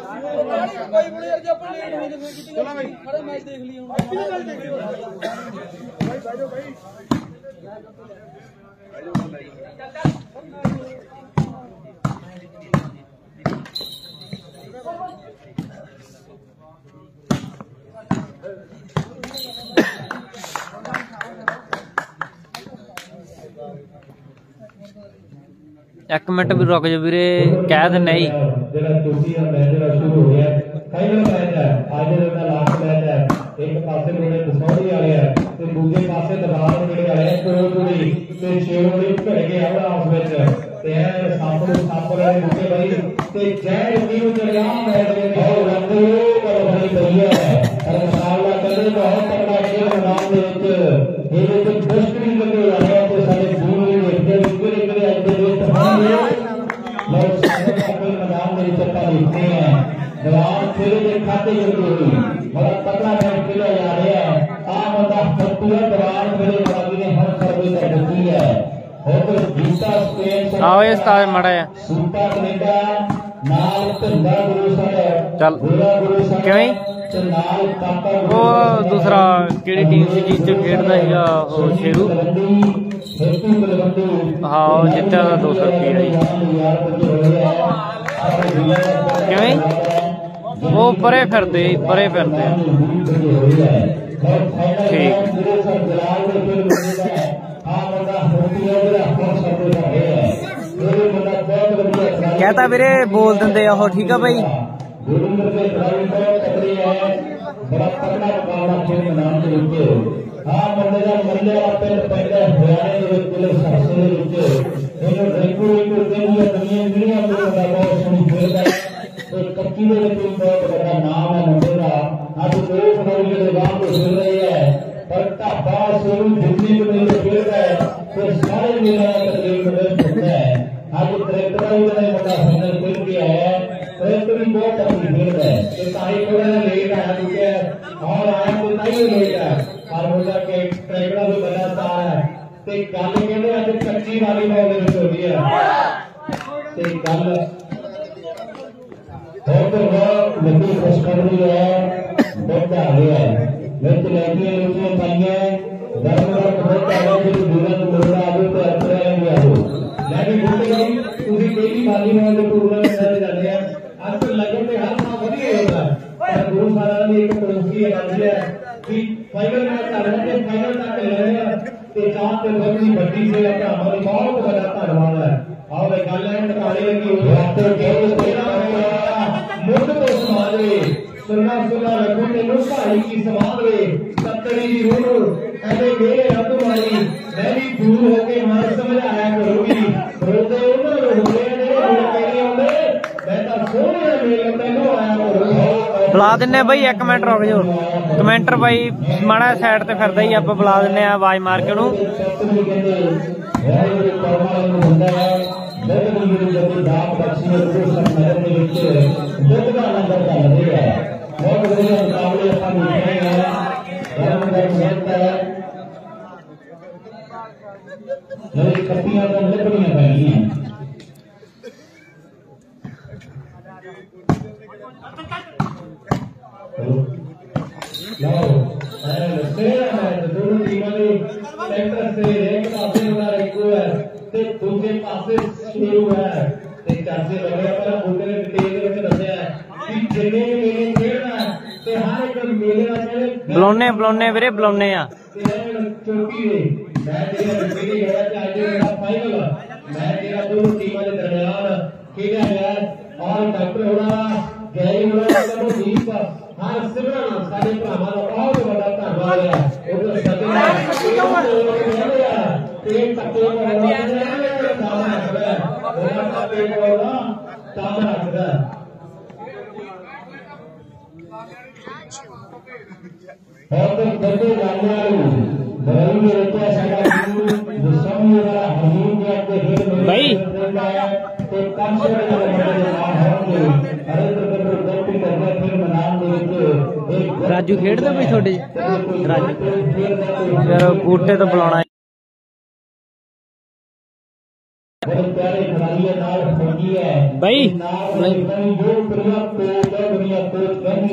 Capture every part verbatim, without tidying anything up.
एक मिनट भी रुक जा वीरे कह दे नहीं खाते बड़ा तगड़ा मैच खेला जा रहा है। आ बंदा दरबार मेरे ने हर सर्वे तक दी है और तो जीता स्पेन आओ ये उस्ताद मड़ा है सुपर कनाडा नाल धंधा गुरु साहब चल किवें वो दूसरा केड़ी टीम सी जिस च खेडदा सीगा ओ शेरू हाँ वो जित्ता दा दो सौ रुपया किवें वो परे फिरते परे फिरते ठीक कहता वीरे बोल देंगे आहो ठीक है भाई कच्ची बहुत बड़ा नाम है मुंडे का अब दो खिलाड़ी के दरबार को खेल रही है पर ढाबा शुरू जितनी भी नहीं खेल रहा है तो सारे मेरा तकलीफ में होता है। आज ट्रैक्टर का भी मैंने बड़ा फाइनल खेल किया है ट्रैक्टर भी बहुत तकलीफ खेल रहा है तो तारीख थोड़ा लेट आया क्योंकि और आया तो नहीं लेट है और बोला कि ट्रैक्टर भी बड़ा सारा है तो गल कहते आज कच्ची वाली बॉल हो रही है तो गल और तो वो लंबी खुशखबरी है बढ़ता गया है लेकिन लड़कियां लड़कियां चाहिए दरबार को बढ़ता है कि दुल्हन मुर्गा आगे तो अच्छा है भी आगे लेकिन बोलते हैं उसी डेली वाली वाले टूर्नामेंट में जाते हैं आज तो लगन में हर माह बढ़िया होता है और दो साल में एक ट्रॉफी है बाजी है कि फाइनल में करना है फाइनल तक लड़ेगा तो चार पे बड़ी बड़ी से अपना हमारी बहुत बड़ा धन्यवाद है और गल है निकाले की बात तो मुझ तो समाज रे सुना सुना रघु ने भाई की समाज रे सत्तरी की रूह ऐसे मेरे रब वाली मैं भी दूर होके मार समझाया करूंगी रोते उम्र रोते ने रोते नहीं होंगे मैं तो सोने मेरे तेनो आया करूंगा बुला दिने भाई एक मिनट रुक जाओ कमेंटर भाई माड़ा साइड ते फिरदा ही आप बुला दिने आवाज मार के नु कपियां लकड़ियां पैनी दोनों टीमों ने सेंटर से एक पासे होना एक है ते दूसरे पासे शुरू है ते चाचे लगे पर बूटे ने डिटेल ਵਿੱਚ ਦੱਸਿਆ ਕਿ ਜਿੰਨੇ ਵੀ ਮੇਲੇ ਖੇਡਣਾ ਤੇ ਹਰ ਇੱਕ ਮੇਲੇ ਦਾ ਜਿਹੜੇ ਬੁਲਾਉਣੇ ਬੁਲਾਉਣੇ ਵੀਰੇ ਬੁਲਾਉਣੇ ਆ ਚੌਕੀ ਦੇ ਮੈਂ ਜਿਹੜਾ ਜਿਹੜੀ ਗਿਆ ਤੇ ਅੱਜ ਮੇਰਾ ਫਾਈਨਲ ਮੈਂ ਜਿਹੜਾ ਦੋਨੋਂ ਟੀਮਾਂ ਦੇ ਦਰਮਿਆਨ ਖੇਡਿਆ ਗਿਆ ਔਰ ਡਾਕਟਰ ਹੋਣਾ ਗਏ ਹੋਣਾ ਨੂੰ ਦੀਪ ਹਰ ਸਿਮਰਨ ਸਾਡੇ ਭਰਾਵਾਂ ਦਾ ਬਹੁਤ ਵੱਡਾ ਧੰਨਵਾਦ ਹੈ ਉਹ ਸੱਜਣਾ ਤੇ ਤੱਕੇ ਹੋਣਾ ਕੰਮ ਰੱਖਦਾ ਉਹਨਾਂ ਦਾ ਪੇਟ ਹੋਣਾ ਕੰਮ ਰੱਖਦਾ और तो बड़े जानने बड़ी में रहता है सारा जो सब मेरा हजूर के आपके हेड में भाई तो कम से कम होंगे अरे तो तो गलती करके फिर मनाम देते एक राजू खेड़दा भाई छोटे राजू यार बूटे तो बुलाना बड़े प्यारे खिलाड़ी नाल फौजी है भाई जो प्रिया को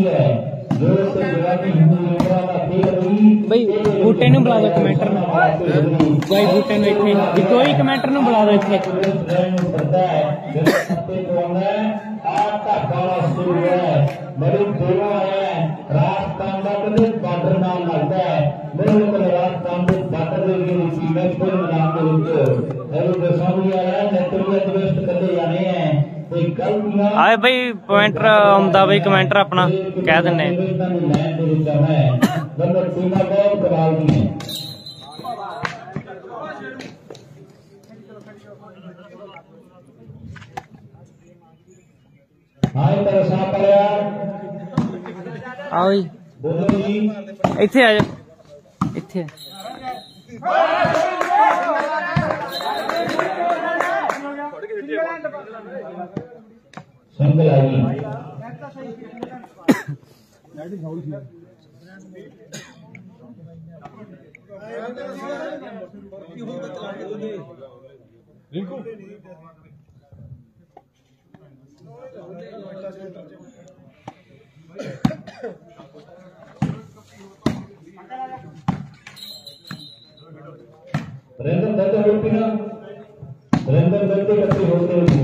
है जो से जवानी हिंदू युवा का खेल हुई भाई बूटे नु बुला दो कमेंटर नु भाई बूटे नु इथे जितो ही कमेंटर नु बुला दो इथे पड़ता है जब सत्ते को है आता बाला शुरू है मेरे देवा है राजस्थान का कदे बॉर्डर नाम लगता है मेरे को राजस्थान के बॉर्डर के लिए सीमेंट को नाम के ऊपर हेलो दसामी आ रहा है नेतृत्व दिवस कदे जाने हैं आए भाई पॉइंटर आंदा भाई कमेंटर अपना कह दिने आओ इथे आ जा इथे संगल आई रिंकू रंजन दत्त होती ना रंजन दत्त कच्चे होते हैं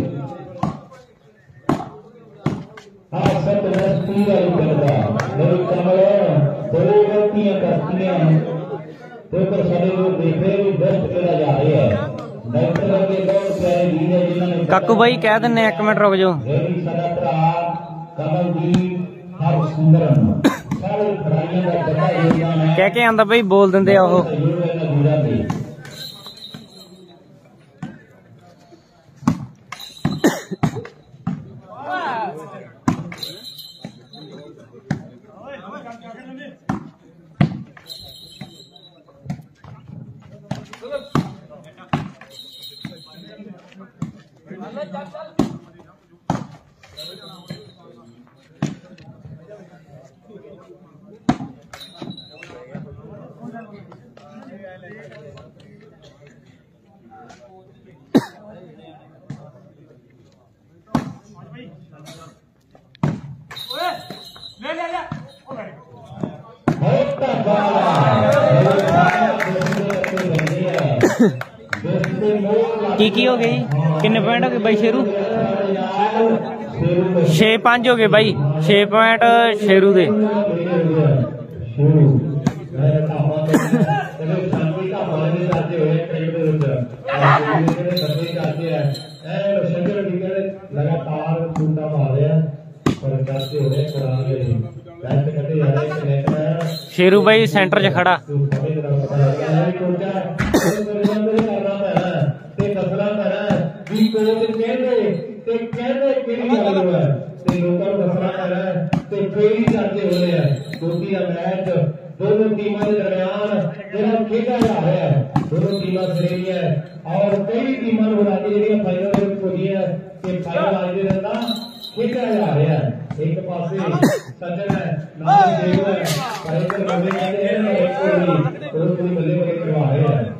हाँ सब नस्ती वाली करता मेरी कमर दो गलतियां करती हैं तो पर सारे लोग देख रहे हैं बेस्ट करा जा रहे हैं डॉक्टर के बहुत प्यारे वीर है जिन्होंने काकू भाई कह दिने एक मिनट रुक जाओ मेरी सदात्रा कमलदीप हर सुंदरम सारे खिलाड़ियों का बड़ा योगदान है कह के आंदा भाई बोल दिंदे आ ओह की की हो गई किन्ने पॉइंट हो गए भाई शेरू छे पांच हो गए भाई छे पॉइंट शेरू दे लगातार छूटा मार रहे हैं पर करते हो रहे शेरू भाई सेंटर च खड़ा दोनों टीमों के दरमियान जरा खेला जा रहा है दोनों टीमां श्रेणी है और कई टीमां बुलाती जी फाइनल हो गई है कि फाइनल आज के दिन खेला जा रहा है एक पासे सज्जन है नाम देव है फाइनल बंदे कहते हैं ना एक कोई तो पूरी बल्ले बल्ले करवा रहे हैं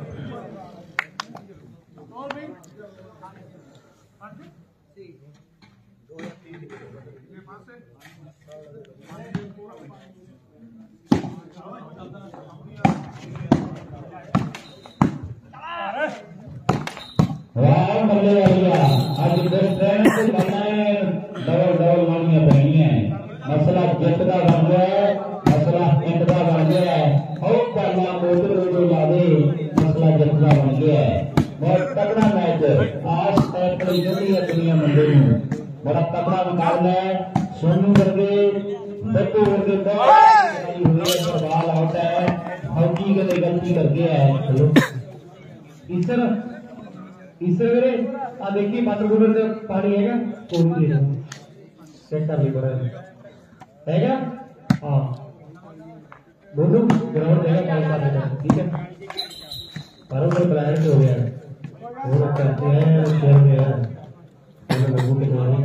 राम बल्ले वालिया आज दस ट्रेन से बनाए डबल डबल मानियां बनी है मसला जित का बन गया है मसला हिंद का बन गया है और पहला मोटर जो लादे मसला जित का बन गया है बहुत तगड़ा मैच आज पड़ी जल्दी है दुनिया मंडे में बड़ा तगड़ा मुकाबला है सोनू वर्गे बट्टू वर्गे बहुत बॉल आउट है हॉकी के गलती कर गया है इस तरह इस वे आ देखिए वाटर कूलर से पानी है कोई दे चेक कर ली बड़ा है हाँ दोनों ग्राउंड जगह पानी पानी का ठीक है बारह में ब्लाइंड हो गया वो लोग करते हैं खेल गया दोनों लोगों के द्वारा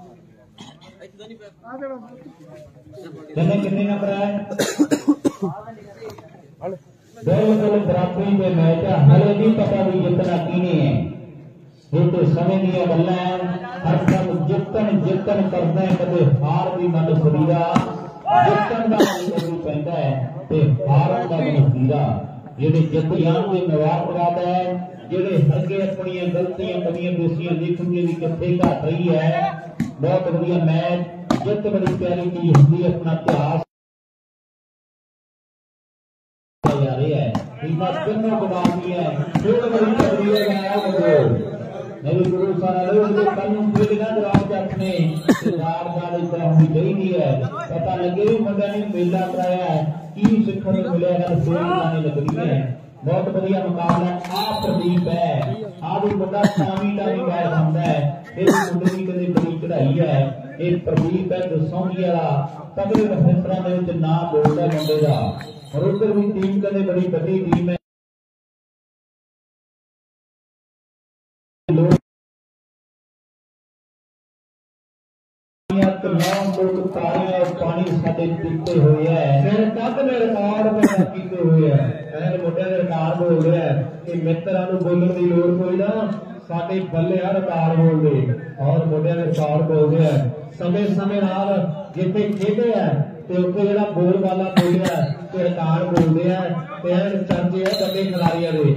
चले कितने नंबर है दो बराबरी में मैच है हले नहीं पता भी जितना कीने है ये तो समय दिया बल्ला है हर सब जितन जितन करते हैं कभी हार भी मन सुरीरा जितन का मतलब पैदा है ते हारन का नतीजा जेडे जित जान के मुबारकबाद है जेडे हरके अपनी गलतियां कमियां पेशियां देखोगे भी कितने घट रही है। बहुत बढ़िया मैच जित बड़ी प्यारी चीज होती है अपना इतिहास जा रही है टीमां तीनों गुलामी है फिर बड़ी तगड़ी है मेरे गुरु सारा लोग कल फिर ना जवाब अपने सरदार का इतना होनी चाहिए है पता लगे भी मुंडा ने मेला कराया है की सिखने को मिलेगा तो फिर आने लग रही है। बहुत बढ़िया मुकाबला आ प्रदीप है आदि बड़ा स्वामी का भी मैच होता है इस मुंडे की कभी बड़ी चढ़ाई है ये प्रदीप है जो सौंगी वाला तगड़े फैसला दे विच नाम बोलदा मुंडे दा और उधर भी टीम कदे बड़ी बड़ी टीम है पानी साडे पीते हुए है मेरे कद ने रिकॉर्ड पैदा कीते हुए है ऐ मोटे ने रिकॉर्ड बोल रहा है कि मित्रां नूं बोलण दी लोड़ कोई ना साडे बल्ले आ रिकॉर्ड बोल दे और मोटे ने रिकॉर्ड बोल रहा है समय समय नाल जिथे खेडे है ते उत्थे जेड़ा बोल वाला बोलिया ते रिकॉर्ड बोलदे है ते ऐ चर्चे है बड़े खिलाड़ियां दे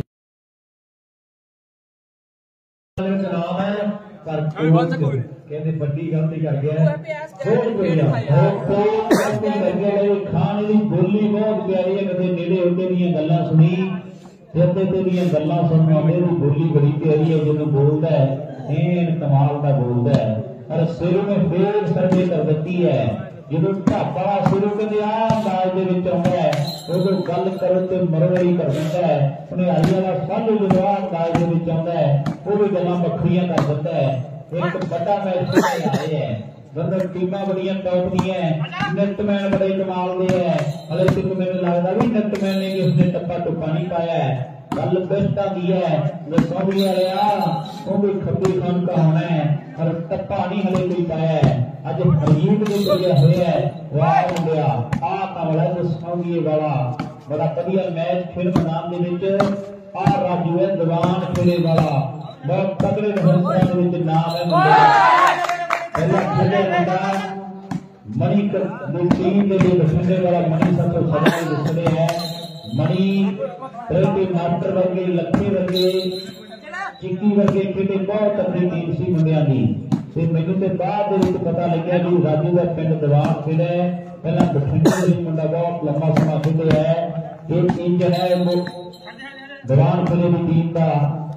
नाम है पर कहते बड़ी गलती कर गया बहुत कोई ना बहुत गलती कर गया खाने की बोली बहुत प्यारी है कदे नेड़े होते दी गल्लां सुनी ते ते दी गल्लां सुन आंदे दी बोली बड़ी प्यारी है जो बोलदा है एन कमाल का बोलदा है और सिर में फेर सर्वे कर देती है जो ढाबा सिर के आ अंदाज दे विच आउंदा है उदों गल करो ते मरवरी कर दिंदा है उन्हें आई वाला सालू जो अंदाज दे विच आउंदा है वो भी गल्लां बखरियां कर दिंदा है। एक बड़ा मैच आए हैं मतलब टीमां बड़ियां टॉप दी है नेटमैन बड़े कमाल दे है अगर तक मैंने लगता भी नेटमैन ने कि उसने टप्पा टुप्पा नहीं पाया है गल बेस्टा दी है जो सौदी वाला वो भी खब्बी खान का होना है और टप्पा नहीं हले कोई पाया है अज हरीब ने लिया हुआ है वाह मुंडिया आ कमला जो सौदी वाला बड़ा बढ़िया मैच फिल्म नाम दे विच आ राजू है दीवान खेले वाला बहुत तगड़े में नाम है पहला खेले मुंडा मणि टीम के लिए बसने वाला मणि सबसे सदा बसने है मणि प्रति मास्टर वर्गे लक्ष्मी वर्गे चिक्की वर्गे खेले बहुत तगड़ी टीम सी मुंडिया की ते मैनू ते बाद दे विच पता लग्या कि राजू का पिंड दीवान खेले पहला बठिंडे मुंडा बहुत लंबा समय खेले है एक टीम जो है दीवान खेले की टीम का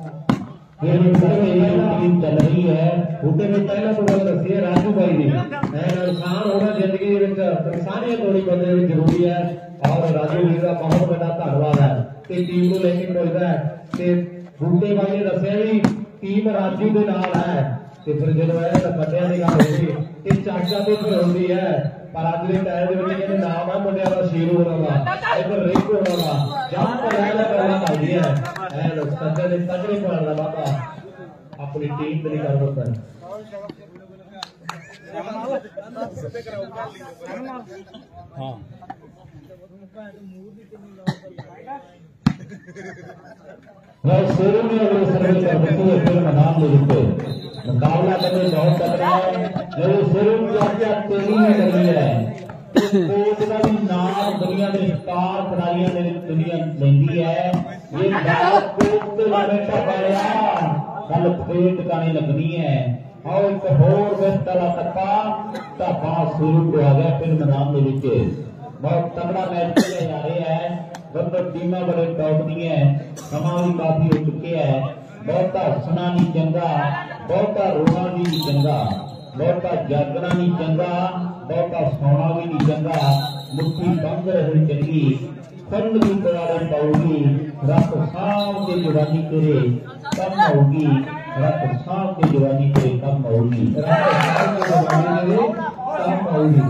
टीम चल रही है उसके में पहला तो गल दसी है राजू भाई ने इंसान होना जिंदगी इंसानियत थोड़ी बंदे जरूरी है और राजू जी का बहुत बड़ा धन्यवाद है कि टीम को लेके पहुंचता है बूटे भाई ने दसिया भी टीम राजू के नाल है फिर जो है बंदियां की गल होगी चाचा तो फिर होती है पर अज के टाइम के नाम है मुंडिया का शेरू होना वा इधर रिंकू होना वा जहां पर रहना करना पाई है तगड़े तगड़े पड़ना बाबा अपनी टीम के लिए कर होता है हाँ शेरू ने अगले सर्वे कर देती है फिर मैदान में जीते मुकाबला करने बहुत तगड़ा है जो शेरू चाचा तेजी में कर रही है कोच का भी नाम दुनिया के स्टार खिलाड़ियों ने दुनिया लेंदी है ये बात कोच से बैठा पाया कल फिर टिकाने लगनी है और एक होर बेहतर टप्पा ढाबा शुरू हो गया फिर मैदान में नीचे बहुत तगड़ा मैच खेले जा रहे हैं मतलब टीमां बड़े टॉप दी है समा भी काफी हो चुके हैं बहुता हसना नहीं चंगा बहुता रोना भी नहीं चंगा बहुता जागना नहीं चंगा बहुता सोना भी नहीं चंगा मुट्ठी बंद रही चंगी फंड भी करारे पाऊगी रख साम के जवानी तेरे कम होगी रख साम के जवानी तेरे कम होगी रख साम के जवानी तेरे कम होगी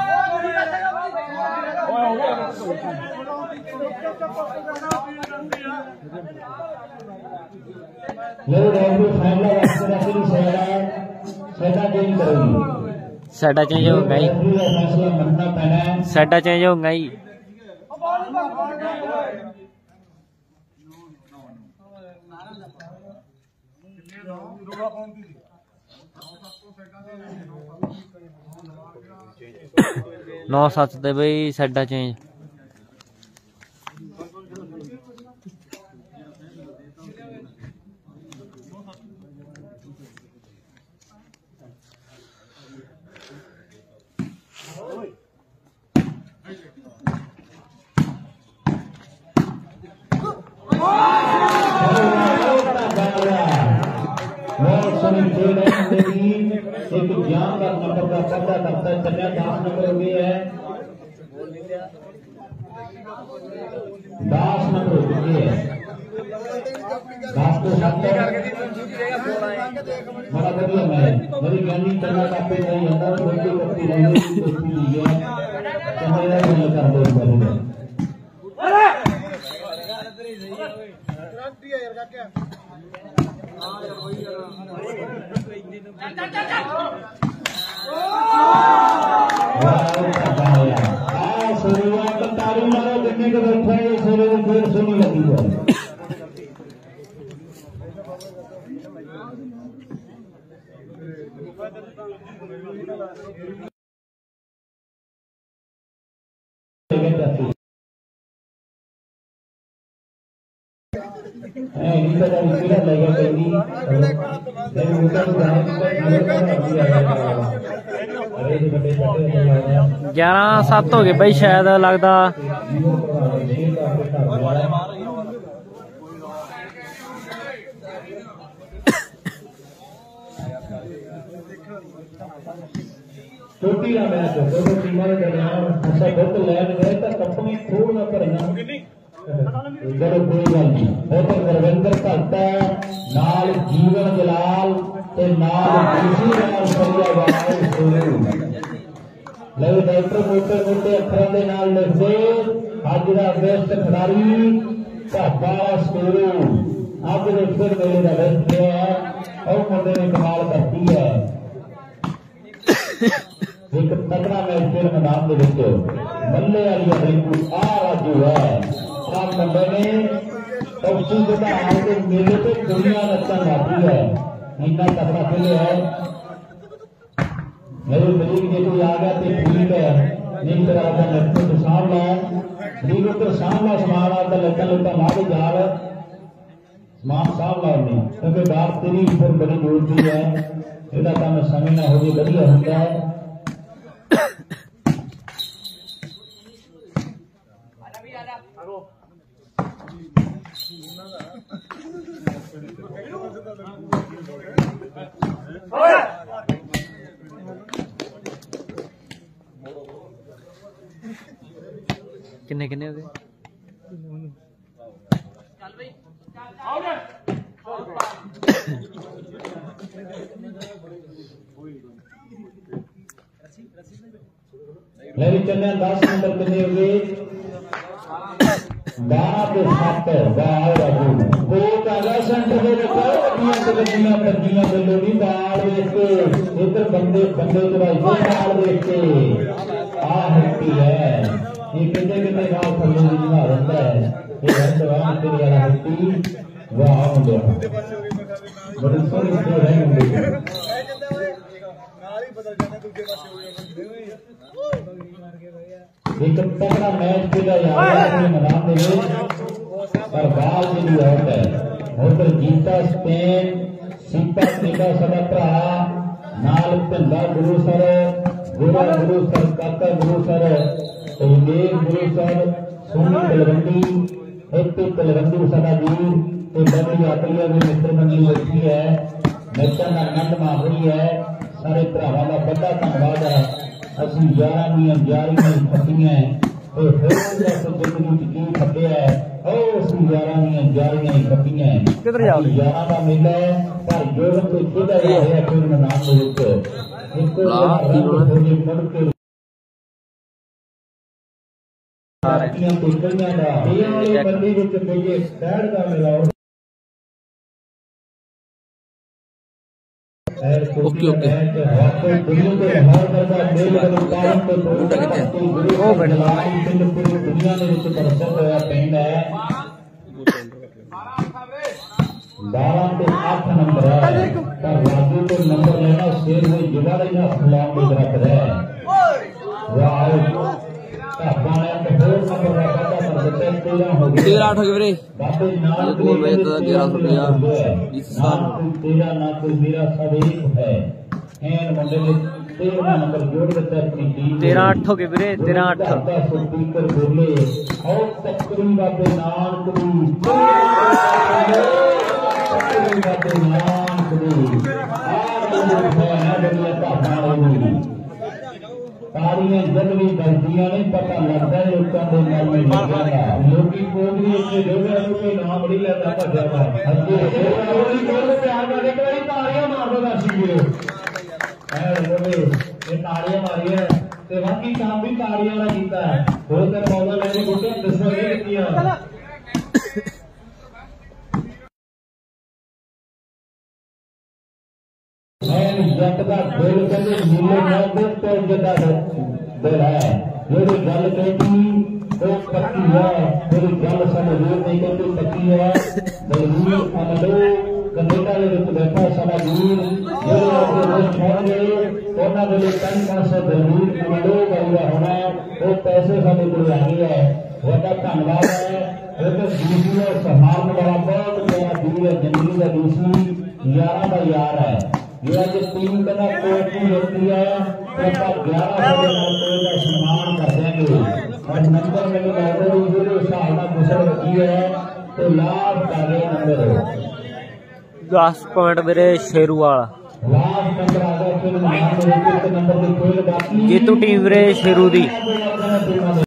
साडा चेंज होगा ही साडा चेंज होगा ही नौ सत्त ते बई साइडा चेंज एक ज्ञान का नंबर का पता करता चलिया दस नंबर हो गए है दस नंबर हो चुके हैं दस को सात बड़ा बढ़िया मैच मेरी ज्ञानी करना काफी नहीं अंदर बच्चे करती रही है समझ नहीं कर दो करूंगा शुरुआत तारी मारो देखने को बैठा है शुरू फिर सुनी लगी है ग्यारह सत्त हो गए बई शायद लगता छोटी ना मैच दोनों टीमों के दरमियान अच्छा बहुत लैंड गए तो कंपनी थोड़ा ना करना इधर कोई गल नहीं उधर गुरविंदर भगत नाल जीवन जलाल ते नाल दूसरी नाल फरियाबाद सोनू ले डॉक्टर मोटे मोटे अखरों के नाल लिखदे अज दा बेस्ट खिलाड़ी ढाबा सोनू अज दे फिर मेले का बेस्ट है और मुंडे ने कमाल करती है एक तगड़ा मैच फिर मैदान में देखो मल्ले वाली अगली आ राजू है आप मुंडे ने टॉक्सी के मेले पे दुनिया नचन आती है इतना तगड़ा खेल है मेरे मरीज के कोई आ गया तो ठीक है नहीं तो आपका लड़कों तो सामना ठीक तो सामना समान आपका लड़का लड़का मारे जाल समान सामना नहीं क्योंकि बात तेरी फिर बड़ी दूर की है ਇਹਦਾ ਕੰਮ ਸਮੇਂ ਨਾਲ ਹੋ ਜੇ ਵਧੀਆ ਹੁੰਦਾ ਹੈ किन्ने किन्ने हो गए चल भाई आउट मेरी चलने दस नंबर कितने हो गए बारह के सात बाल राजू दो काला सेंटर में रखा गड्डियां से गड्डियां गड्डियां से लोड़ी बाल देख के इधर बंदे बंदे चढ़ाई बाल देख के आ हट्टी है ये कितने कितने गांव थल्ले निभा रहता है ये घर जवान तेरी वाला हट्टी वाह मुंडे बड़ी सोनी से रह मुंडे एक तगड़ा मैच खेला जा रहा है मैदान में और बाल की भी आउट है उधर जीता स्पेन सीपा सीपा सदा भरा नाल भिंदा गुरु सर गोरा गुरु सर काका गुरु सर देव गुरु सर सोनी तलवंडी एक तलवंडी सदा वीर तो बड़ी यात्रियों की मित्र मंडली बैठी है मैचों का आनंद मार रही है सारे भरावां का बड़ा धन्यवाद है ਅਸੀਂ यारां ਦੀਆਂ यारियां खपीਆਂ ਤੇ ਫਿਰ ਜਦੋਂ ਜ਼ਿੰਦਗੀ ਚ ਕੀ ਖੱਪਿਆ ਉਹ ਅਸੀਂ यारां ਦੀਆਂ यारियां खपीਆਂ ਕਿੱਧਰ ਜਾ ਰਹੇ यारां ਦਾ ਮੇਲਾ ਹੈ ਪਰ ਜੋੜਨ ਤੋਂ ਖੁਦਾ ਹੀ ਹੋਇਆ ਫਿਰ ਮੈਦਾਨ ਦੇ ਵਿੱਚ ਇੱਕ ਲਾਤੀ ਹੋਣੀ ਮੁੜ ਕੇ ਸਾਰੀਆਂ ਟਿਕਣੀਆਂ ਦਾ ਇਹ ਵਾਲੀ ਮੰਡੀ ਵਿੱਚ ਕੋਈ ਸਟੈਂਡ ਦਾ ਮੇਲਾ ओके ओके बारह से आठ नंबर है राजू को नंबर लेना शेर में जुगाड़ फुलाव में रख रहे हैं तेरह हो गए तेरह आठ हो गए वीरे बाबे नाल गोल में तो ग्यारह सौ रुपया जिस साल तेरह ना कोई मेरा सब एक है एन मुंडे ने तेरह नंबर जोड़ देता अपनी टीम तेरह आठ हो गए वीरे तेरह आठ स्पीकर बोले और तकरी बाबे नाल करू तकरी बाबे नाल करू तारियां जब भी बजदियां नहीं पता लगता है लोगों के मन में लगेगा लोकी कोगरी इतने जोड़े हैं कोई नाम नहीं लेता भजा है अजे कोगरी कोगरी प्यार करने के लिए तारियां मार दो दर्शक वीरो ऐ बोले ये तारियां मारी है ते बाकी काम भी तारियां वाला कीता है हो ते पौधा लेने गुटे दसो नहीं किया जट का दिल कहते नीले नाते तो जटा दिल है मेरी गल कहती वो पक्की है मेरी गल समझ नहीं कहती पक्की है दलवीर अमलो कनेडा के विच बैठा साडा वीर जेडे अपने दोस्त छोड़ गए उन्हां दे लिए तीन पासे दलवीर अमलो गया होना वो पैसे साडे कोल आ गए है वड्डा धन्यवाद है एक दूसरी संभाल वाला बहुत बड़ा वीर है जिंदगी का दूसरी यार का यार है ये जो टीम का कोई होती है तो आप ग्यारह सौ का सम्मान कर देंगे और नंबर में जो हिसाब का गुजर रखी है तो लाभ कर रहे नंबर दस पॉइंट मेरे शेरू वाला लाभ नंबर आ गया फिर नंबर की कोई बात नहीं जीतू टीम रे शेरू दी।